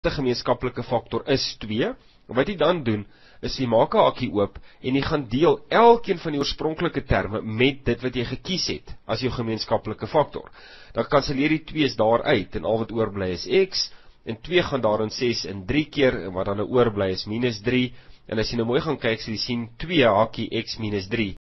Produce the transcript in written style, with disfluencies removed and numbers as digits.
gemeenskaplike faktor is 2. En wat jy dan doen, is jy maak 'n hakkie oop en jy gaan deel elkeen van die oorspronklike terme met dit wat jy gekies het as jou gemeenskaplike faktor. Dan kanselleer die 2's daar uit en al wat oorbly is x en 2 gaan daarin 6 in 3 keer en wat dan oorbly is -3 en as jy nou mooi gaan kyk, sal jy sien 2 hakkie x minus 3